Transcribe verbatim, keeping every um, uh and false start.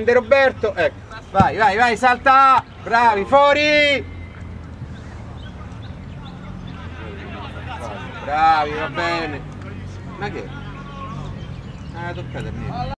De Roberto, ecco, vai, vai, vai, salta! Bravi, fuori! Bravi, va bene. Ma che? Ah, toccate a me.